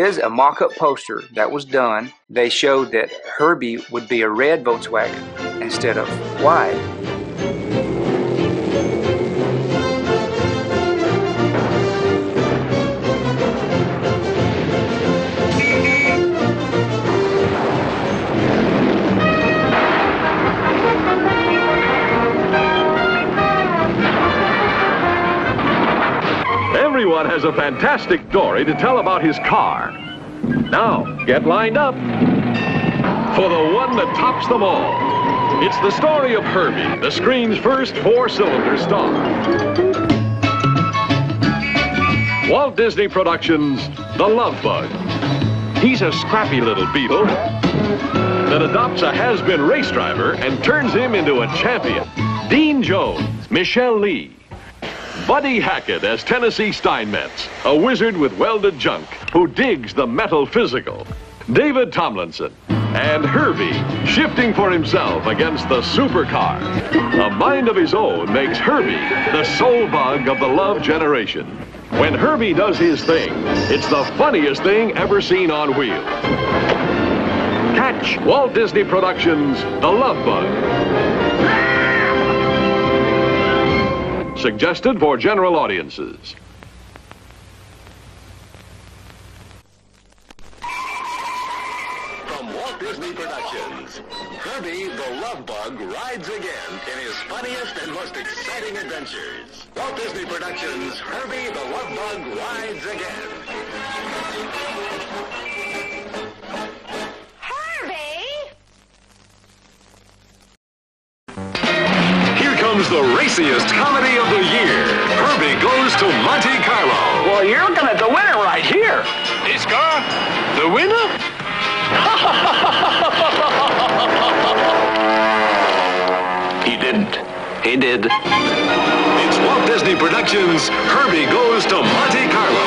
is a mock-up poster that was done. They showed that Herbie would be a red Volkswagen instead of white. Everyone has a fantastic story to tell about his car. Now, get lined up for the one that tops them all. It's the story of Herbie, the screen's first four-cylinder star. Walt Disney Productions' The Love Bug. He's a scrappy little beetle that adopts a has-been race driver and turns him into a champion. Dean Jones, Michelle Lee. Buddy Hackett as Tennessee Steinmetz, a wizard with welded junk who digs the metal physical. David Tomlinson and Herbie shifting for himself against the supercar. A mind of his own makes Herbie the soul bug of the love generation. When Herbie does his thing, it's the funniest thing ever seen on wheels. Catch Walt Disney Productions' The Love Bug. Suggested for general audiences. From Walt Disney Productions, Herbie the Love Bug rides again in his funniest and most exciting adventures. Walt Disney Productions, Herbie the Love Bug rides again. Comes the raciest comedy of the year. Herbie Goes to Monte Carlo. Well, you're looking at the winner right here. This car? The winner? He didn't. He did. It's Walt Disney Productions' Herbie Goes to Monte Carlo.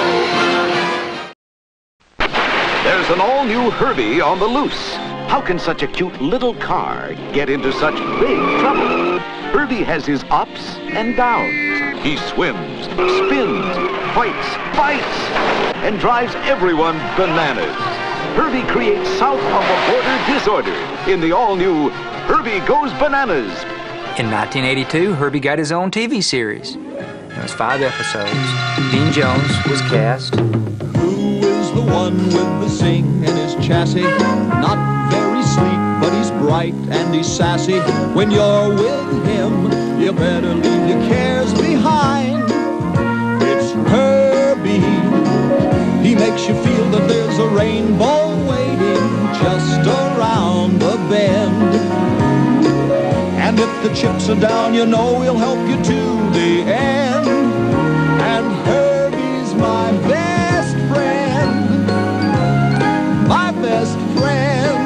There's an all-new Herbie on the loose. How can such a cute little car get into such big trouble? Herbie has his ups and downs. He swims, spins, fights, and drives everyone bananas. Herbie creates south of the border disorder in the all-new Herbie Goes Bananas. In 1982, Herbie got his own TV series. It was 5 episodes. Dean Jones was cast. Who is the one with the sing in his chassis? Not very sleek, but he's bright and he's sassy. When you're with him, you better leave your cares behind. It's Herbie. He makes you feel that there's a rainbow waiting just around the bend. And if the chips are down, you know he'll help you to the end. And Herbie's my best friend. My best friend.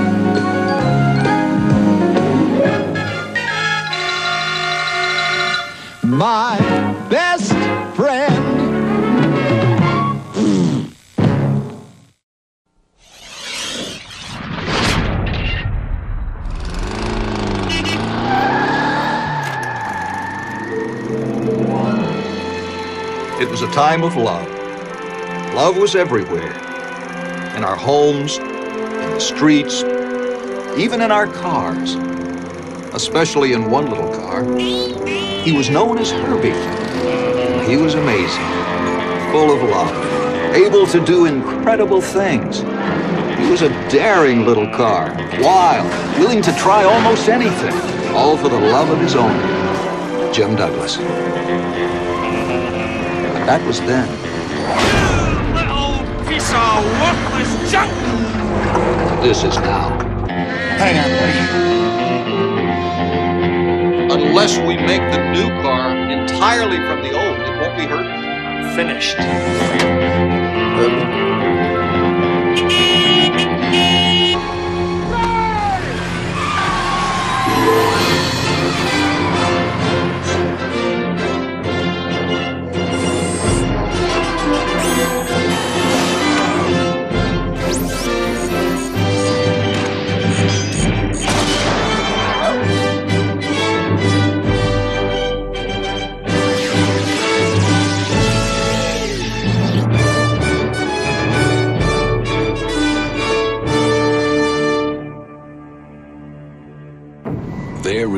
My best friend. It was a time of love. Love was everywhere. In our homes, in the streets, even in our cars. Especially in one little car. He was known as Herbie. He was amazing, full of love, able to do incredible things. He was a daring little car, wild, willing to try almost anything, all for the love of his owner, Jim Douglas. But that was then. Little piece of worthless junk! This is now. Hang on, buddy. Unless we make the new car entirely from the old, it won't be hurt. Finished.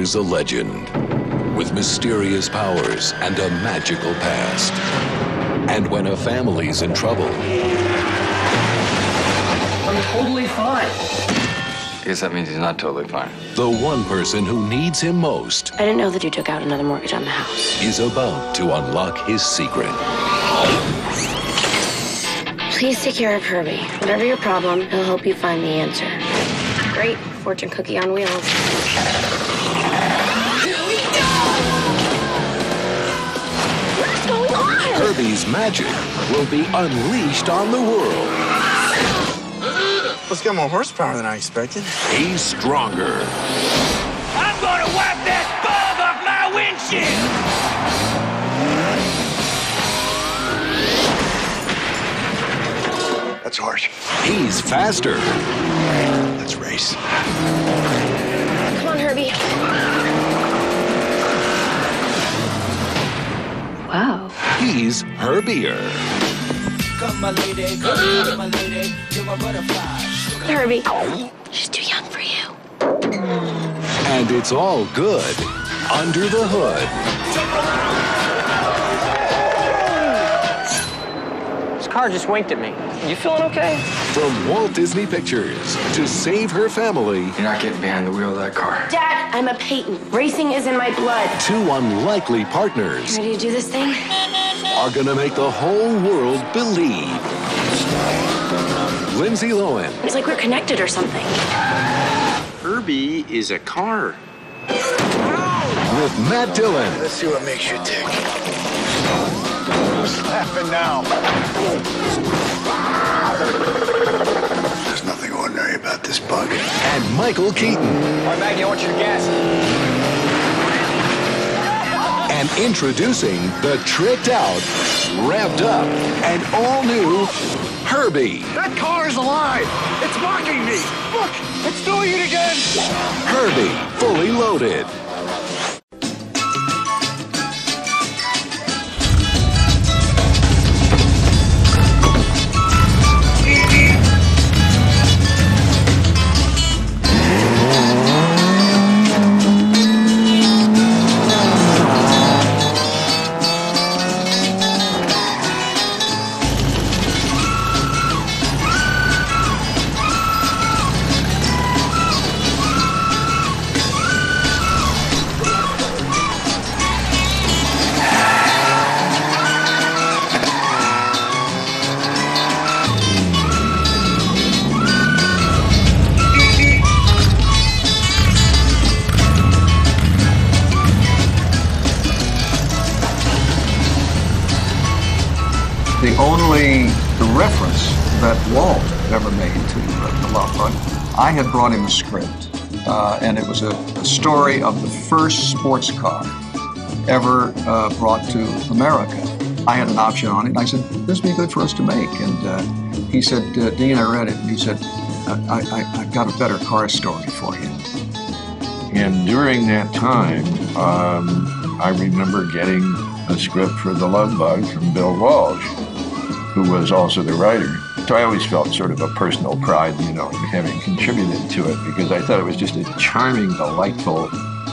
is a legend with mysterious powers and a magical past. And when a family's in trouble, I'm totally fine. I guess that means he's not totally fine. the one person who needs him most I didn't know that you took out another mortgage on the house. is about to unlock his secret. Please take care of Herbie. Whatever your problem, he'll help you find the answer. Great fortune cookie on wheels. What's going on? Herbie's magic will be unleashed on the world. It's got more horsepower than I expected. He's stronger. I'm gonna wipe that bug off my windshield! That's harsh. He's faster. Let's race. Come on, Herbie. Wow. He's Herbier. Come, my lady, come, my lady, you're my butterfly. Herbie, she's too young for you. And it's all good under the hood. This car just winked at me. You feeling okay? From Walt Disney Pictures to save her family. You're not getting behind the wheel of that car. Dad, I'm a Peyton. Racing is in my blood. Two unlikely partners Ready to do this thing? are gonna make the whole world believe. Lindsay Lohan, It's like we're connected or something. Herbie is a car. with Matt Dillon. Let's see what makes you tick. Who's laughing now? There's nothing ordinary about this bug. And Michael Keaton. All right, Maggie, I want you to gas. And introducing the tricked out, revved up, and all new Herbie. That car is alive! It's mocking me! Look! It's doing it again! Herbie, fully loaded. The reference that Walt ever made to The Love Bug, I had brought him a script, and it was a story of the first sports car ever brought to America. I had an option on it, and I said, this would be good for us to make. And he said, Dean, I read it, and he said, I've got a better car story for you. And during that time, I remember getting a script for The Love Bug from Bill Walsh, who was also the writer. So I always felt sort of a personal pride, you know, in having contributed to it, because I thought it was just a charming, delightful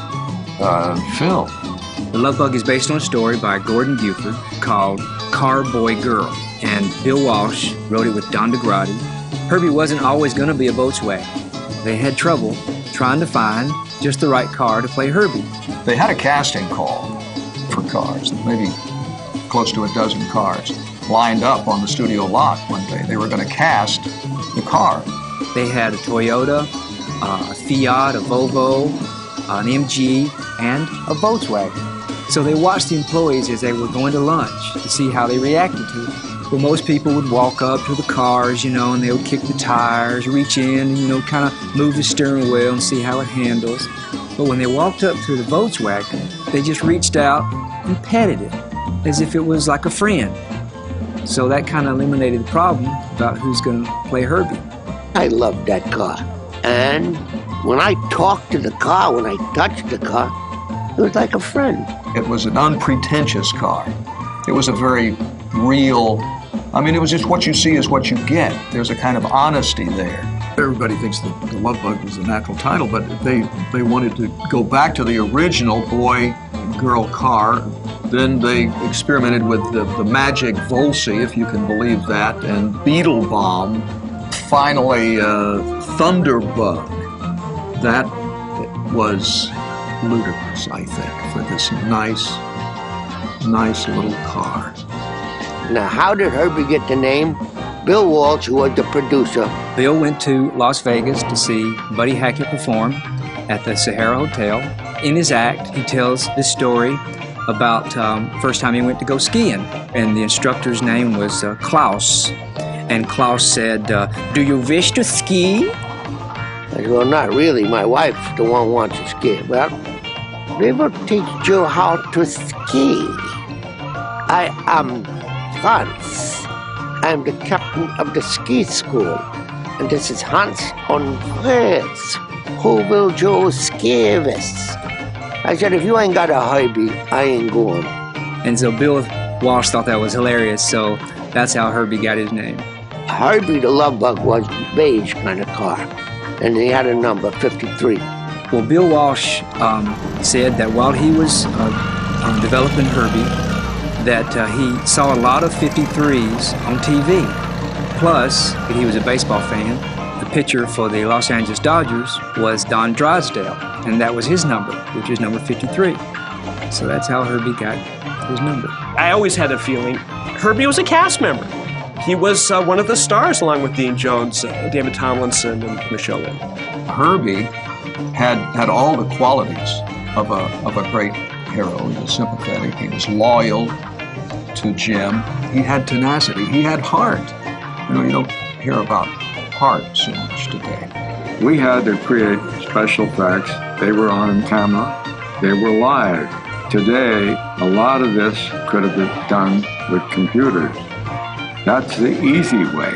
film. The Love Bug is based on a story by Gordon Buford called Car Boy Girl, and Bill Walsh wrote it with Don DeGrady. Herbie wasn't always going to be a Volkswagen. They had trouble trying to find just the right car to play Herbie. They had a casting call for cars, maybe close to a dozen cars, lined up on the studio lot one day. They were going to cast the car. They had a Toyota, a Fiat, a Volvo, an MG, and a Volkswagen. So they watched the employees as they were going to lunch to see how they reacted to it. Well, most people would walk up to the cars, you know, and they would kick the tires, reach in, and, you know, kind of move the steering wheel and see how it handles. But when they walked up to the Volkswagen, they just reached out and petted it as if it was like a friend. So that kind of eliminated the problem about who's going to play Herbie. I loved that car. And when I talked to the car, when I touched the car, it was like a friend. It was an unpretentious car. It was a very real, I mean, it was just what you see is what you get. There's a kind of honesty there Everybody thinks that the Love Bug was a natural title, but they wanted to go back to the original boy-girl car. Then they experimented with the Magic Volsey, if you can believe that, and Beetle Bomb. Finally, Thunderbug. That was ludicrous, I think, for this nice little car. Now, how did Herbie get the name? Bill Walsh, who was the producer. Bill went to Las Vegas to see Buddy Hackett perform at the Sahara Hotel. In his act, he tells this story about first time he went to go skiing, and the instructor's name was Klaus. And Klaus said, "Do you wish to ski?" I said, "Well, not really. My wife's the one who wants to ski." "Well, we will teach you how to ski. I am Hans. I'm the captain of the ski school. And this is Hans und Fritz, who will do ski with." I said, "If you ain't got a Herbie, I ain't going." And so Bill Walsh thought that was hilarious, so that's how Herbie got his name. Herbie the Love Bug was a beige kind of car, and he had a number, 53. Well, Bill Walsh said that while he was developing Herbie, that he saw a lot of 53s on TV. Plus, he was a baseball fan. The pitcher for the Los Angeles Dodgers was Don Drysdale, and that was his number, which is number 53. So that's how Herbie got his number. I always had a feeling Herbie was a cast member. He was one of the stars along with Dean Jones, David Tomlinson, and Michelle Lynn. Herbie had all the qualities of a great hero. He was sympathetic, he was loyal to Jim. He had tenacity, he had heart. You don't hear about heart so much today. We had to create special effects. They were on camera, they were live. Today, a lot of this could have been done with computers. That's the easy way.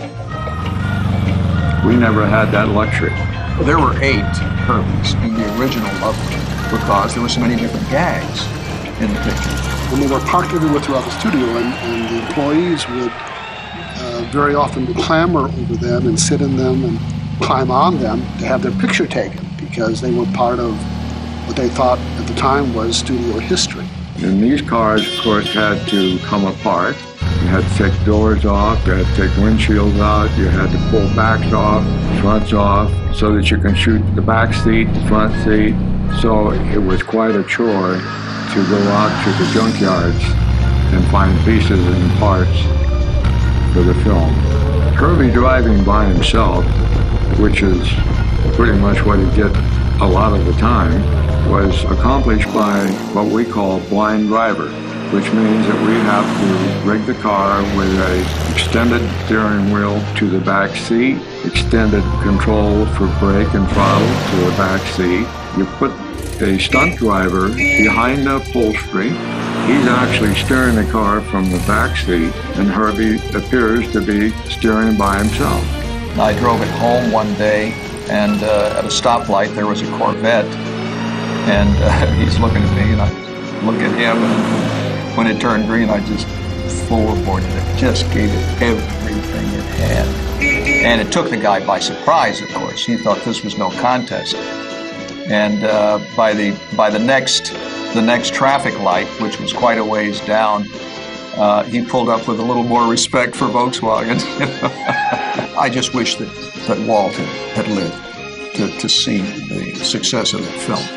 We never had that luxury. There were 8 Herbies in the original Love Bug because there were so many different gags in the picture. And they were parked everywhere throughout the studio, and the employees would very often clamber over them and sit in them and climb on them to have their picture taken because they were part of what they thought at the time was studio history. And these cars, of course, had to come apart. You had to take doors off, you had to take windshields out, you had to pull backs off, fronts off, so that you can shoot the back seat, the front seat. So it was quite a chore to go out to the junkyards and find pieces and parts for the film. Herbie driving by himself, which is pretty much what he did a lot of the time, was accomplished by what we call blind driver, which means that we have to rig the car with an extended steering wheel to the back seat, extended control for brake and throttle to the back seat. You put a stunt driver behind the upholstery. He's actually steering the car from the back seat, and Herbie appears to be steering by himself. I drove it home one day, and at a stoplight there was a Corvette, and he's looking at me, and I look at him, and when it turned green, I just forwarded it, just gave it everything it had. And it took the guy by surprise, of course. He thought this was no contest. And by the next traffic light, which was quite a ways down, he pulled up with a little more respect for Volkswagen. I just wish that Walt had lived to see the success of that film.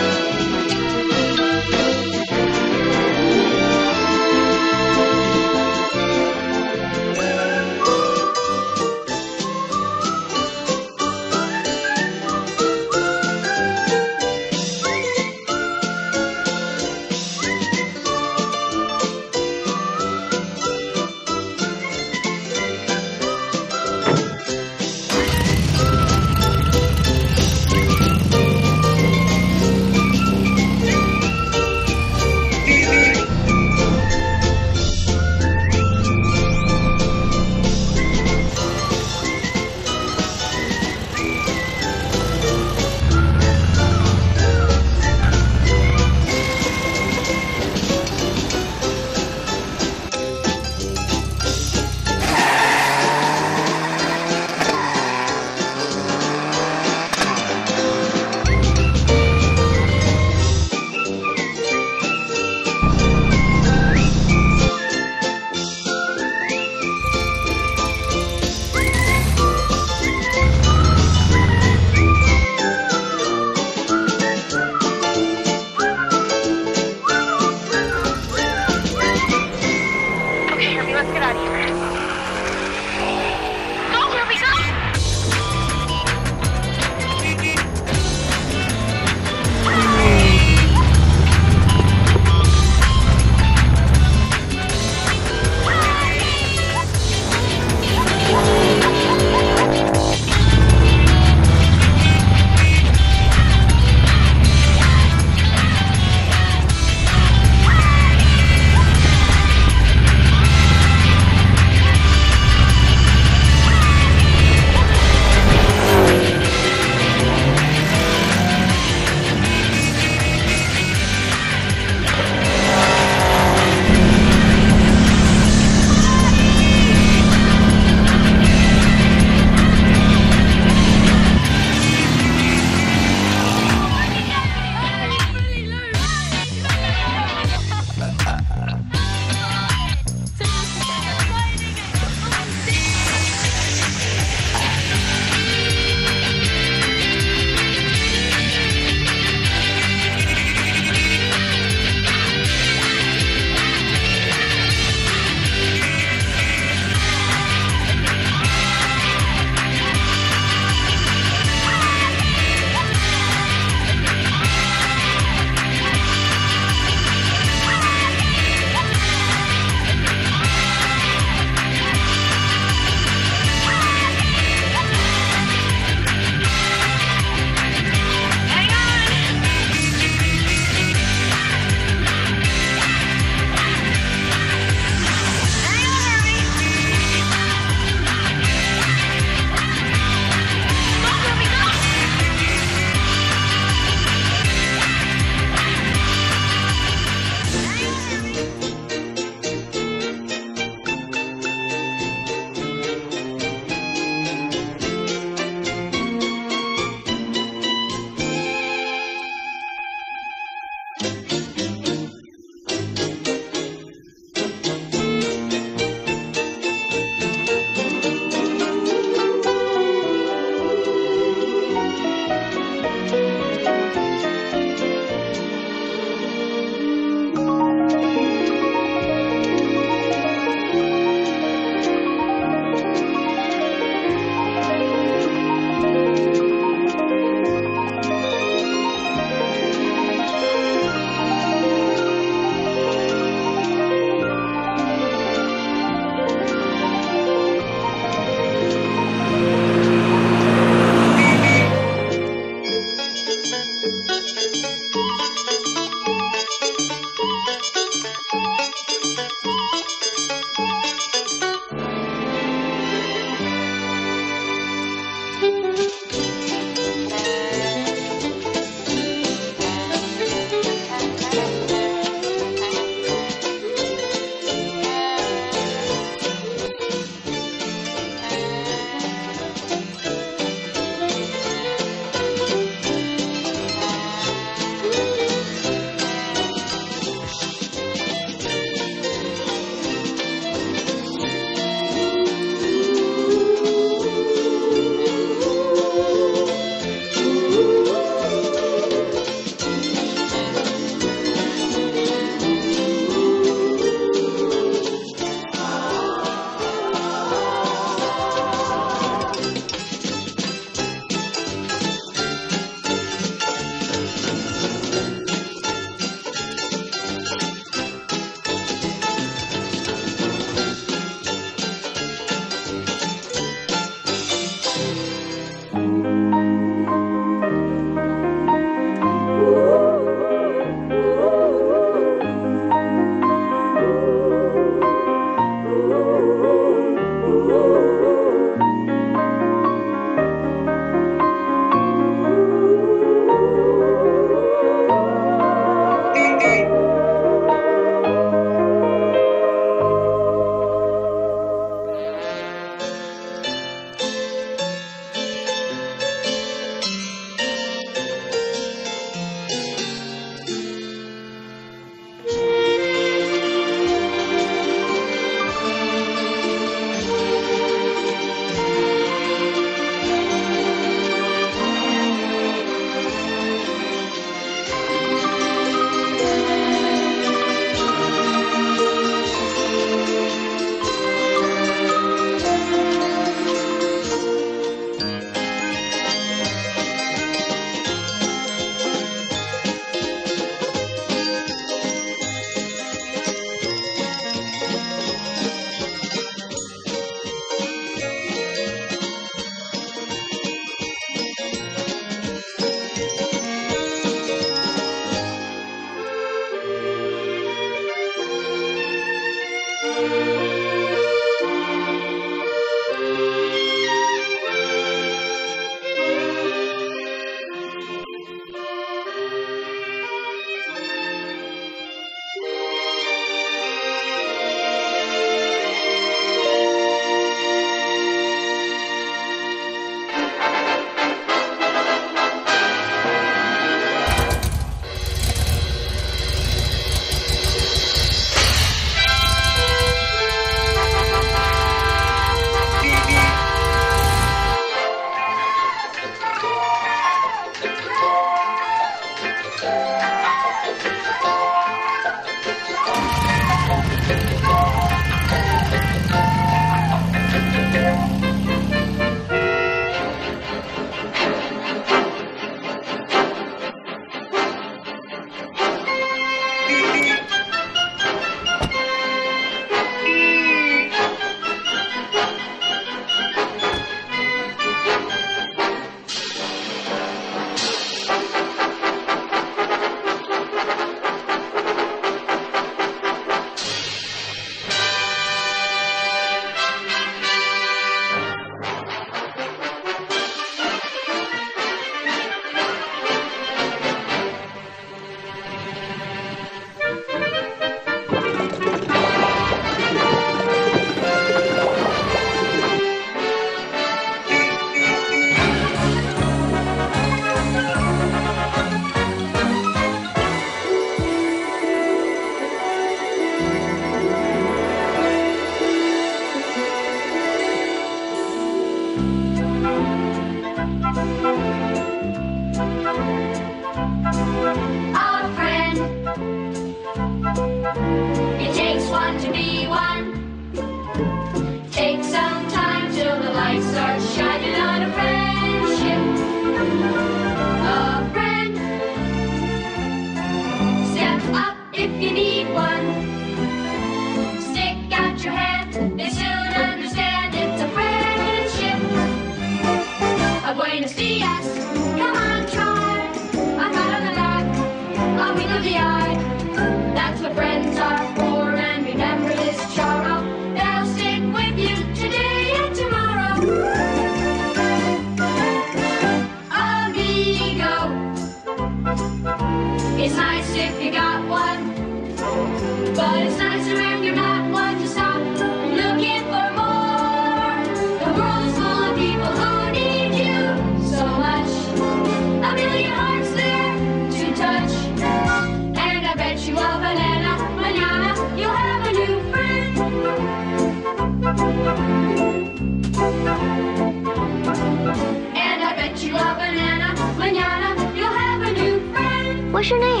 What's your name?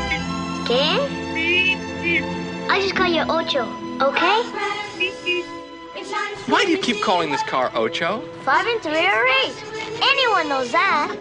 ¿Qué? I just call you Ocho, okay? Why do you keep calling this car Ocho? 5 and 3 are 8. Anyone knows that.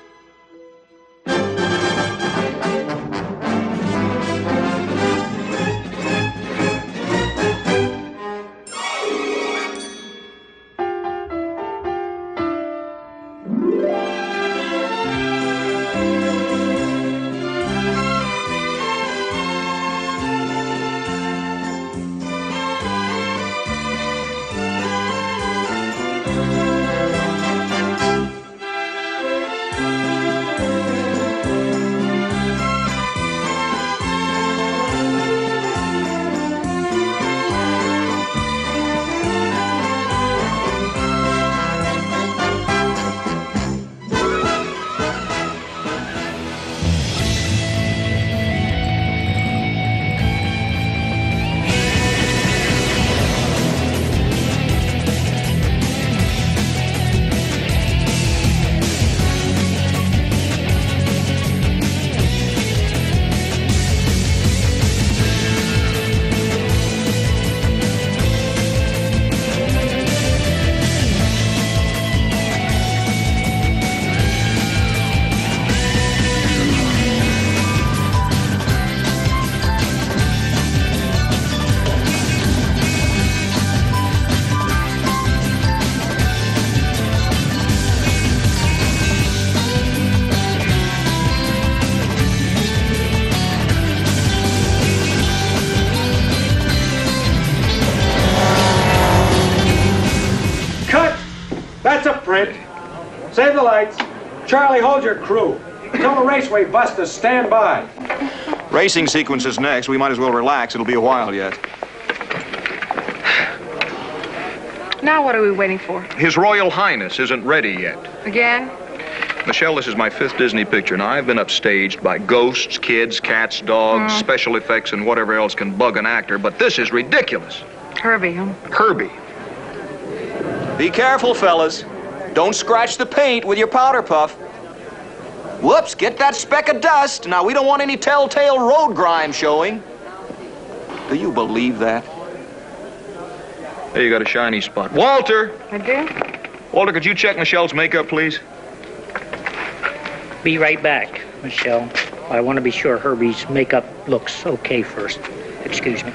That's a print. Save the lights. Charlie, hold your crew. Tell the Raceway bus to stand by. Racing sequence is next. We might as well relax. It'll be a while yet. Now what are we waiting for? His Royal Highness isn't ready yet. Again? Michelle, this is my 5th Disney picture. Now, I've been upstaged by ghosts, kids, cats, dogs, special effects, and whatever else can bug an actor, but this is ridiculous. Herbie, huh? Herbie. Be careful, fellas. Don't scratch the paint with your powder puff. Whoops, get that speck of dust. Now, we don't want any telltale road grime showing. Do you believe that? There, you got a shiny spot. Walter! I do? Walter, could you check Michelle's makeup, please? Be right back, Michelle. I want to be sure Herbie's makeup looks okay first. Excuse me.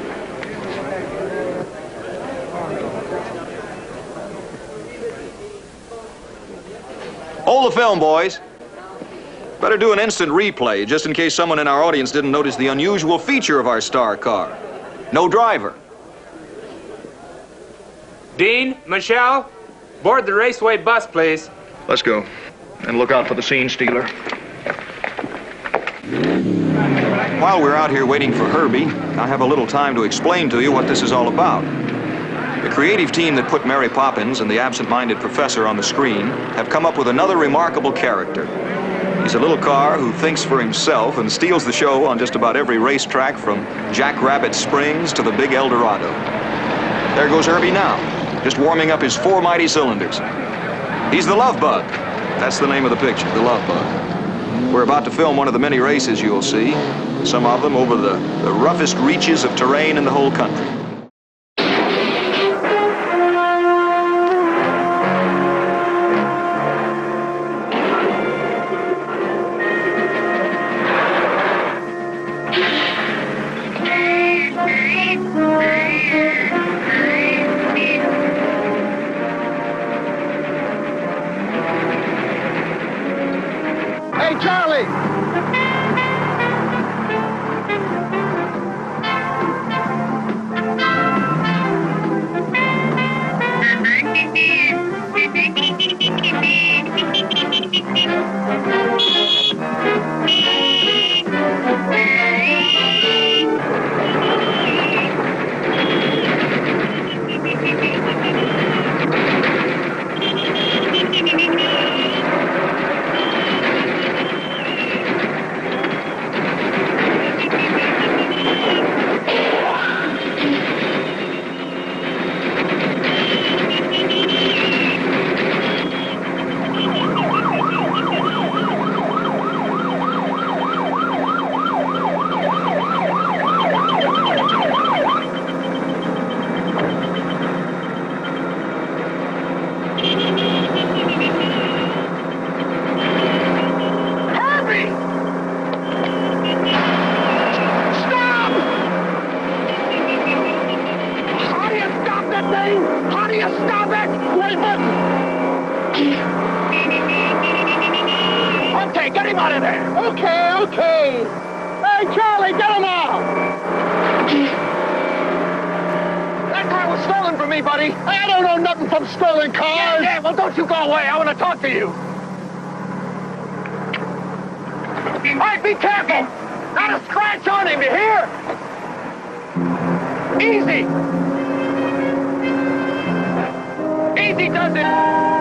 Hold the film, boys. Better do an instant replay, just in case someone in our audience didn't notice the unusual feature of our star car. No driver. Dean, Michelle, board the Raceway bus, please. Let's go. And look out for the scene stealer. While we're out here waiting for Herbie, I have a little time to explain to you what this is all about. The creative team that put Mary Poppins and the absent-minded professor on the screen have come up with another remarkable character. He's a little car who thinks for himself and steals the show on just about every racetrack from Jackrabbit Springs to the Big El Dorado. There goes Herbie now, just warming up his 4 mighty cylinders. He's the Love Bug. That's the name of the picture, the Love Bug. We're about to film one of the many races you'll see, some of them over the roughest reaches of terrain in the whole country. Hey, Charlie! How do you stop it? Wait a minute. Okay, get him out of there. Okay. Hey, Charlie, get him out. That car was stolen from me, buddy. I don't know nothing from stolen cars. Yeah, well, don't you go away. I want to talk to you. All right, be careful. Not a scratch on him, you hear? Easy. Easy does it.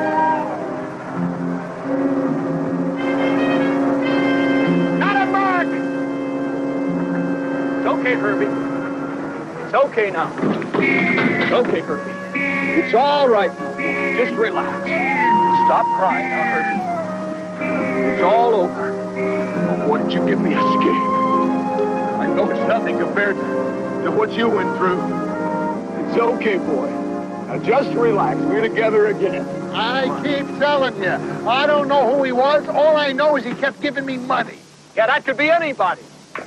Not a mark. It's okay, Herbie. It's okay now. It's okay, Herbie. It's all right. Just relax. Stop crying now, Herbie. It's all over. Oh, why didn't you give me a skate? I know it's nothing compared to what you went through. It's okay, boy. Now just relax. We're together again. I keep telling you, I don't know who he was. All I know is he kept giving me money. Yeah, that could be anybody.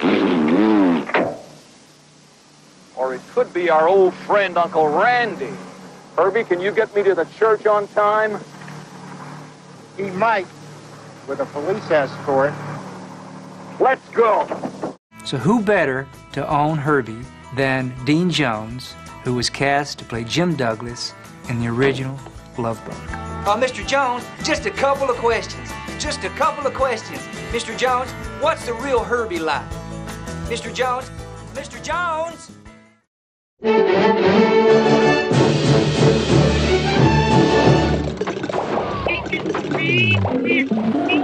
Or it could be our old friend, Uncle Randy. Herbie, can you get me to the church on time? He might, with a police escort. Let's go. So who better to own Herbie than Dean Jones, who was cast to play Jim Douglas in the original Love Bug. Mr. Jones, just a couple of questions. Mr. Jones, what's the real Herbie like? Mr. Jones? Mr. Jones?